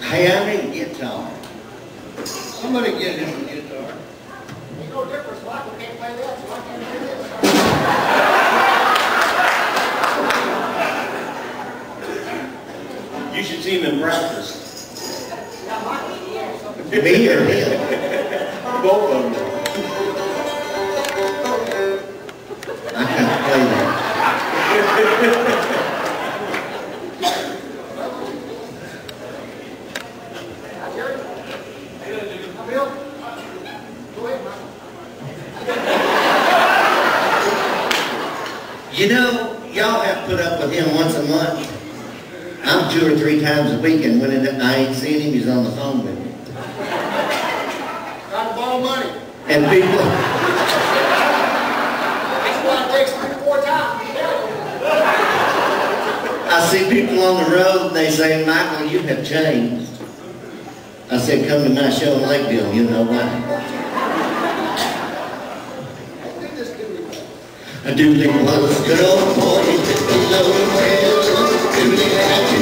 Hey, I need a guitar. Somebody get him a guitar. Ain't no difference, Michael can't play that, so I can't do this. You should see him in practice. Now, Michael, yeah, something. Me or him? Both of them. I can't play that. Bill, go ahead, Michael. You know, y'all have to put up with him once a month. I'm 2 or 3 times a week, and when I ain't seen him, he's on the phone with me. Trying to borrow money. And people, That's why it takes 3 to 4 times. I see people on the road, and they say, Michael, you have changed. I said, come to my show in Lakeville, you know why. I do think, well, it's good old boy, it's below,